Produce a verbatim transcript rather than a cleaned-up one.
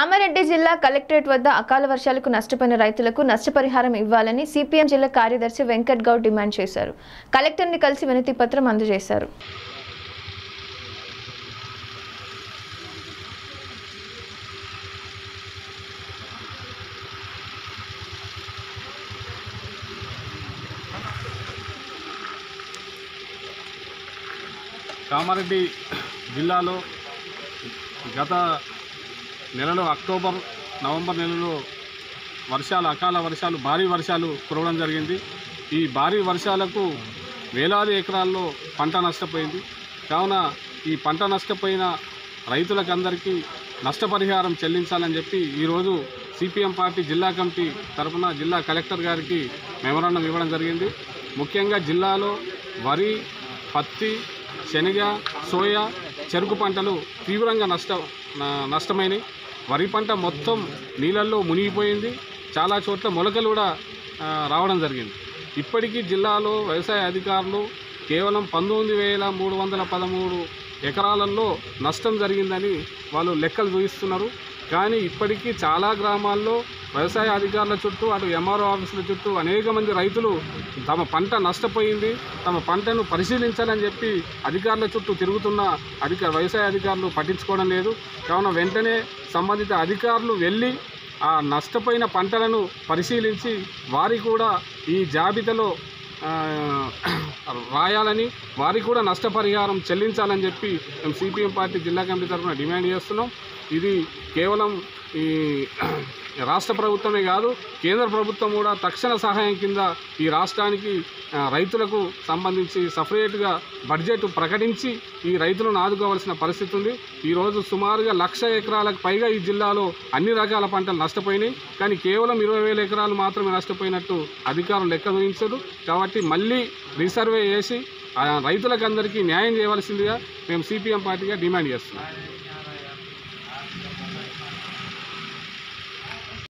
కామారెడ్డి జిల్లా కలెక్టరేట్ వద్ద అకాల వర్షాలకు నష్టపోయిన రైతులకు నష్టపరిహారం ఇవ్వాలని సిపిఎం జిల్లా కార్యదర్శి వెంకట్ గౌడ్ డిమాండ్ చేశారు. కలెక్టర్ని కలిసి వినతి పత్రం అందజేశారు. కామారెడ్డి జిల్లాలో గత నెలలో అక్టోబర్ నవంబర్ నెలలో వర్షాలు అకాల వర్షాలు భారీ వర్షాలు కురవడం జరిగింది. ఈ భారీ వర్షాలకు వేలాది ఎకరాల్లో పంట నష్టపోయింది. కావున ఈ పంట నష్టపోయిన రైతులకందరికీ నష్టపరిహారం చెల్లించాలని చెప్పి ఈరోజు సిపిఎం పార్టీ జిల్లా కమిటీ తరఫున జిల్లా కలెక్టర్ గారికి మెమరాండం ఇవ్వడం జరిగింది. ముఖ్యంగా జిల్లాలో వరి, పత్తి, శనగ, సోయా, చెరుకు పంటలు తీవ్రంగా నష్ట నష్టమైనవి. వరి పంట మొత్తం నీళ్ళల్లో మునిగిపోయింది. చాలా చోట్ల మొలకలు కూడా రావడం జరిగింది. ఇప్పటికీ జిల్లాలో వ్యవసాయ అధికారులు కేవలం పంతొమ్మిది వేల మూడు వందల పదమూడు ఎకరాలలో నష్టం జరిగిందని వాళ్ళు లెక్కలు చూపిస్తున్నారు. కానీ ఇప్పటికీ చాలా గ్రామాల్లో వ్యవసాయ అధికారుల చుట్టూ అటు ఎంఆర్ఓ ఆఫీసుల చుట్టూ అనేక మంది రైతులు తమ పంట నష్టపోయింది, తమ పంటను పరిశీలించాలని చెప్పి అధికారుల చుట్టూ తిరుగుతున్న అధిక వ్యవసాయ అధికారులు పట్టించుకోవడం లేదు. కావున వెంటనే సంబంధిత అధికారులు వెళ్ళి ఆ నష్టపోయిన పంటలను పరిశీలించి వారి కూడా ఈ జాబితాలో రాయాలని, వారికి కూడా నష్టపరిహారం చెల్లించాలని చెప్పి మేము సిపిఎం పార్టీ జిల్లా కమిటీ తరఫున డిమాండ్ చేస్తున్నాం. ఇది కేవలం ఈ రాష్ట్ర ప్రభుత్వమే కాదు, కేంద్ర ప్రభుత్వం కూడా తక్షణ సహాయం కింద ఈ రాష్ట్రానికి రైతులకు సంబంధించి సపరేట్గా బడ్జెట్ ప్రకటించి ఈ రైతులను ఆదుకోవాల్సిన పరిస్థితి ఉంది. ఈరోజు సుమారుగా లక్ష ఎకరాలకు పైగా ఈ జిల్లాలో అన్ని రకాల పంటలు నష్టపోయినాయి. కానీ కేవలం ఇరవై వేల ఎకరాలు మాత్రమే నష్టపోయినట్టు అధికారులు లెక్క చూపించరు. కాబట్టి మళ్ళీ రీసర్వే చేసి రైతులకు అందరికీ న్యాయం చేయవలసిందిగా మేము సిపిఎం పార్టీగా డిమాండ్ చేస్తున్నాం.